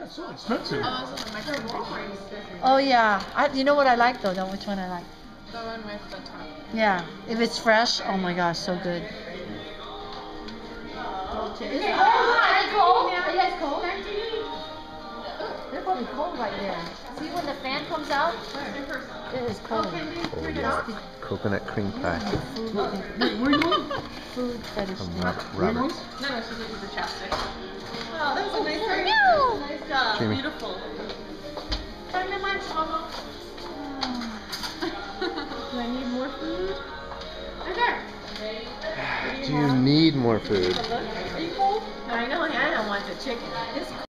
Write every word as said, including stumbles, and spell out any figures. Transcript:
Yeah, it's so expensive. Oh, this is my favorite. Oh yeah. I, you know what I like though? Know which one I like? The one with the top. Yeah. If it's fresh, oh my gosh, so good. Oh, Is it cold? Are you cold? Are you guys cold? They're probably cold right there. See when the fan comes out? It is cold. Oh yeah, coconut cream pie Wait, where are you going? Food fetish. from thing. Rob- Where are you Robert. going? No, no, she did use the chapstick. Oh, that was a nice hair. No. Nice job. Jamie. Beautiful. Do I need more food? Do you need more food? Are you cold? I know, I don't want the chicken. It's